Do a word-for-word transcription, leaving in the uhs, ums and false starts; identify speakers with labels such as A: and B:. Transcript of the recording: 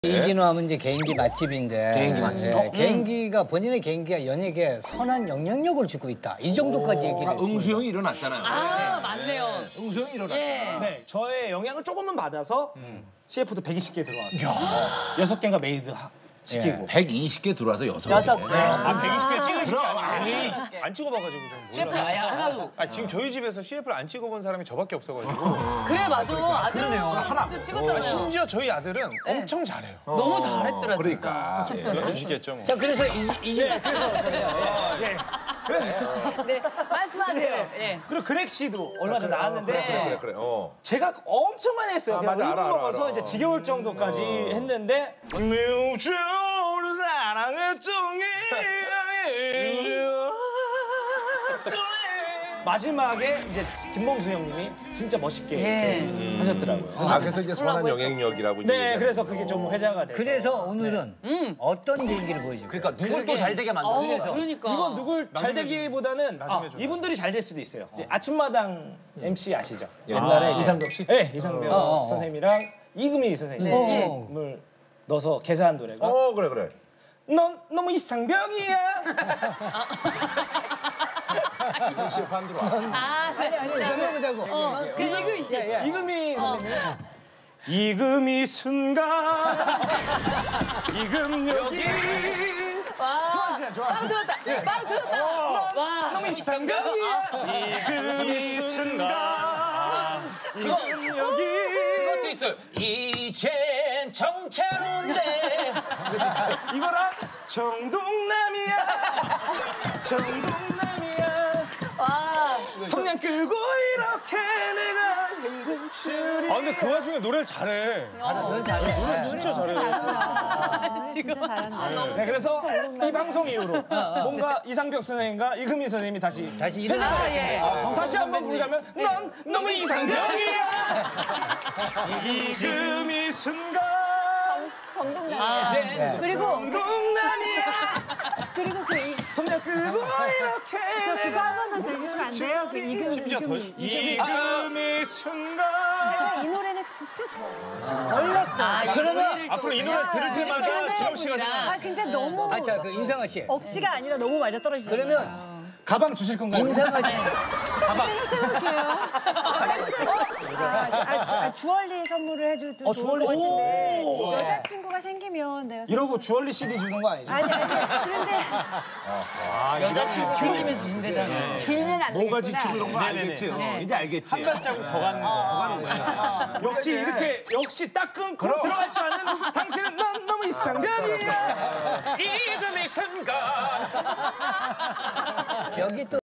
A: 이진우 하면 이제 개인기 맛집인데
B: 개인기 맛집.
A: 네,
B: 어?
A: 개인기가 본인의 개인기가 연예계에 선한 영향력을 주고 있다. 이 정도까지 얘기를
B: 아,
A: 했습니다.
B: 응수 형이 일어났잖아요.
C: 아, 맞네요.
B: 응수 형이 일어났잖아.
C: 예.
D: 네, 저의 영향을 조금만 받아서 씨에프도 백이십 개 들어왔어요. 여섯 개인가 메이드 하- 시키고.
B: 백이십 개 들어와서 여섯 개.
E: 여섯 개.
F: 아, 백이십 개 찍으신 게
B: 그럼,
F: 아니에요? 안 찍어봐가지고 좀
C: 셰프
F: 몰라요.
C: 아야 하나도.
F: 아, 지금 저희 집에서 씨에프를 안 찍어본 사람이 저밖에 없어가지고.
C: 그래 맞아. 아들도 찍었잖아요.
F: 심지어 저희 아들은 엄청 잘해요.
C: 너무 잘했더라
B: 그러니까.
F: 들어주시겠죠 뭐.
A: 자, 그래서 이, 이진우께서
C: 네 말씀하세요. 예.
D: 그리고 그렉 씨도 얼마 전에 나왔는데
C: 네.
B: 그래 그래. 어.
D: 제가 엄청 많이 했어요.
B: 아,
D: 그냥
B: 맞아, 알아, 알아,
D: 먹어서
B: 알아.
D: 이제 지겨울 정도까지 했는데
F: 뮤주를 사랑했던
D: 마지막에 이제 김범수 형님이 진짜 멋있게
C: 예.
D: 이렇게 하셨더라고요.
B: 아 그래서 이제 선한 영향력이라고. 이제
D: 네,
B: 얘기하는
D: 그래서
B: 거.
D: 그게 좀 회자가 돼서.
A: 그래서 오늘은 어떤 개인기를 보여줄까요?
E: 그러니까 누굴 또 잘 되게 만들어.
C: 어,
A: 그래서
C: 그러니까.
D: 이건 누굴 잘 되기보다는 아,
F: 나중에 좀.
D: 이분들이 잘 될 수도 있어요. 이제 아침마당 엠씨 아시죠? 옛날에 이제-
B: 이상벽 씨?
D: 네, 이상벽
A: 어, 어, 어.
D: 선생님이랑 이금희 선생님을
A: 네.
D: 넣어서 개사한 노래가
B: 어 그래 그래.
D: 넌 너무 이상벽이야.
B: 이거 씨에프 안 들어와.
C: 아,
A: 아니, 아니, 해보자고.
C: 어, 그 이금 씨.
D: 이금희 선생님. 이금희 순간 이금여기 좋아하시네 좋아하시네.
C: 들었다. 막 들었다. 와.
D: 너무 이상벽이야. 이금희 순간 이금여기.
E: 그것도 있어요. 이젠 정체론데.
D: 이거랑 정동남이야. 정동남이야.
C: 와.
D: 성냥 끌고 이렇게 내가 힘들 줄이.
F: 아, 근데 그 와중에 노래를 잘해.
A: 너 잘해.
F: 진짜 잘해.
C: 지금
E: 진짜 잘한다.
D: 네, 그래서 이 방송 이후로 뭔가 이상벽 선생님과 이금희 선생님이 다시
A: 다시 일어나.
C: 아, 예.
D: 다시 한번 부르자면 넌 너무 이상벽이야. 이금희 순간
C: 아,
E: 그리고
D: 정동남이야.
E: 그리고 그 이-
D: 성냥 끌고 이렇게
E: 저 그거
D: 내가
E: 한번만 더 해주시면 안 돼요? 그 이금
F: 심지어 더
E: 이금
D: 이금희 순간.
E: 이 노래는 진짜 좋아요. 원래 거.
C: 아,
A: 그러면
F: 앞으로 이 노래 들을 때마다 진영 씨가 좀
E: 아 근데 너무
A: 아, 자, 그 임상아 씨.
E: 억지가 아니라 너무 맞아 떨어지죠.
A: 그러면
D: 가방 주실 건가요?
A: 임상아 씨.
E: 생각해요. 아, 아, 아, 주얼리 선물을 해줘도
D: 어,
E: 좋을
D: 주얼리
E: 것 같은데
D: 오.
E: 여자친구가 생기면 내가
D: 이러고 주얼리 씨디 주는 거 아니죠?
E: 아니 아니 그런데
C: 여자친구 생기면 준대잖아.
E: 길면 안
B: 뭐가
E: 되겠구나.
B: 지치고 이런 거 알겠지? 어, 이제 알겠지.
F: 한 발자국 더 가는 거.
D: 역시 이렇게 역시 딱 끊고 들어갈 줄 아는 당신은 넌 너무 이상벽이야.
E: 아,
F: 이금의 순간.
A: 여기 또